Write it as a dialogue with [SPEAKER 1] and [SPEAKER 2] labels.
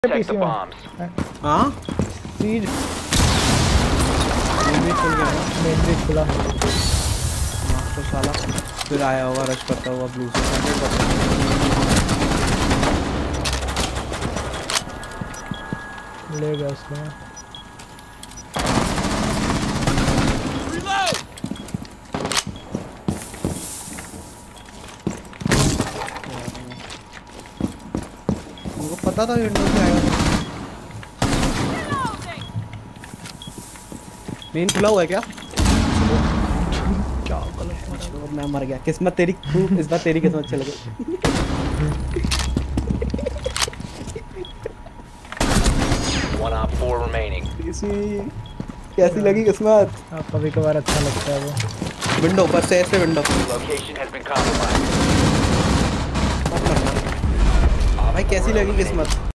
[SPEAKER 1] Protect the bombs.
[SPEAKER 2] हाँ
[SPEAKER 3] सीज
[SPEAKER 2] भी खुल गया ना
[SPEAKER 3] मेन भी खुला।
[SPEAKER 2] तो साला फिर आया होगा रश करता हुआ ब्लू से 100%।
[SPEAKER 3] ले गया उसको।
[SPEAKER 2] उनको पता था विंडो से आएगा। मेन खुला हुआ है क्या?
[SPEAKER 3] क्या गलत
[SPEAKER 2] मैं मर गया। किस्मत तेरी इस बार तेरी किस्मत चल गई।
[SPEAKER 1] One op 4 remaining.
[SPEAKER 2] कैसी लगी किस्मत?
[SPEAKER 3] कभी कभार अच्छा लगता है वो।
[SPEAKER 2] विंडो पर से ऐसे window.
[SPEAKER 1] Location has been compromised.
[SPEAKER 2] भाई कैसी लगी किस्मत?